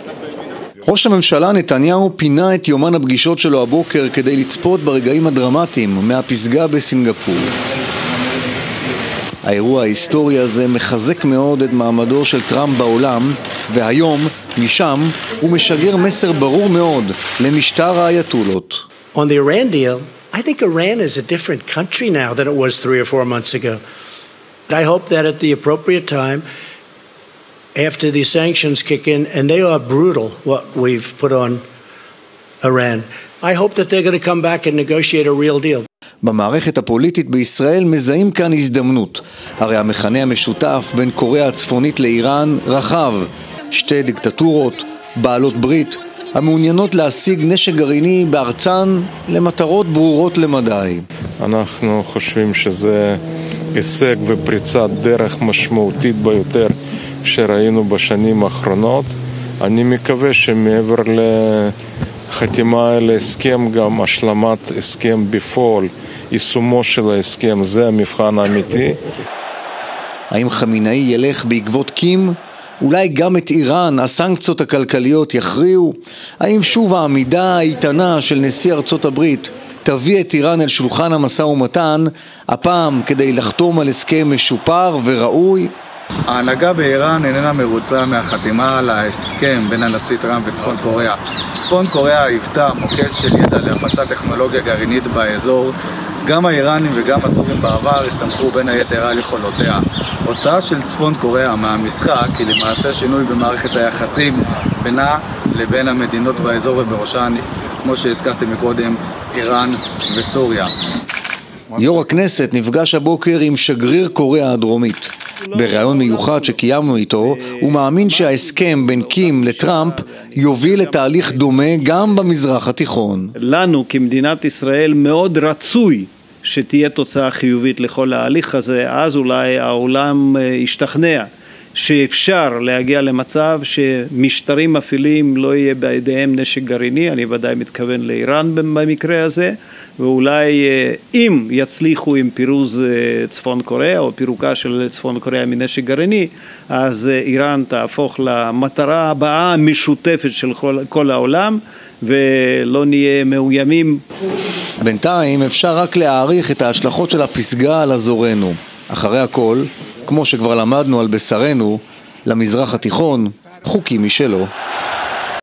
ראש הממשלה נתניהו פינה את יומן הפגישות שלו הבוקר כדי לצפות ברגעים הדרמטיים מהפסגה בסינגפור. האירוע ההיסטורי הזה מחזק מאוד את מעמדו של טראמפ בעולם, והיום, משם, הוא משגר מסר ברור מאוד למשטר האייתולות. On the Iran deal, I think Iran is a different country now than it was 3 or 4 months ago. I hope that at the appropriate time, after the sanctions kick in, and they are brutal, what we've put on Iran, I hope that they're going to come back and negotiate a real deal. במערכת הפוליטית בישראל מזהים כאן הזדמנות. הרי המכנה המשותף בין קוריאה הצפונית לאיראן רחב. שתי דיקטטורות, בעלות ברית, המעוניינות להשיג נשק גרעיני בארצן למטרות ברורות למדי. אנחנו חושבים שזה הישג ופריצת דרך משמעותית ביותר שראינו בשנים האחרונות. אני מקווה שמעבר לחתימה על ההסכם גם השלמת הסכם בפועל, יישומו של ההסכם, זה המבחן האמיתי. האם חמינאי ילך בעקבות קים? אולי גם את איראן הסנקציות הכלכליות יכריעו? האם שוב העמידה האיתנה של נשיא ארצות הברית תביא את איראן אל שולחן המשא ומתן, הפעם כדי לחתום על הסכם משופר וראוי? ההנהגה באיראן איננה מרוצה מהחתימה על ההסכם בין הנשיא טראמפ וצפון קוריאה. צפון קוריאה היוותה מוקד של ידע להפצת טכנולוגיה גרעינית באזור. גם האיראנים וגם הסורים בעבר הסתמכו בין היתר על יכולותיה. הוצאה של צפון קוריאה מהמשחק היא למעשה שינוי במערכת היחסים בינה לבין המדינות באזור, ובראשן, כמו שהזכרתי מקודם, איראן וסוריה. יו"ר הכנסת נפגש הבוקר עם שגריר קוריאה הדרומית. בריאיון מיוחד שקיימנו איתו, הוא מאמין שההסכם בין קים לטראמפ יוביל לתהליך דומה גם במזרח התיכון. לנו כמדינת ישראל מאוד רצוי שתהיה תוצאה חיובית לכל ההליך הזה, אז אולי העולם ישתכנע שאפשר להגיע למצב שמשטרים מפעילים לא יהיה בידיהם נשק גרעיני, אני ודאי מתכוון לאיראן במקרה הזה, ואולי אם יצליחו עם פירוז צפון קוריאה או פירוקה של צפון קוריאה מנשק גרעיני, אז איראן תהפוך למטרה הבאה המשותפת של כל העולם ולא נהיה מאוימים. בינתיים אפשר רק להעריך את ההשלכות של הפסגה על אזורנו. אחרי הכל, כמו שכבר למדנו על בשרנו, למזרח התיכון חוקים משלו.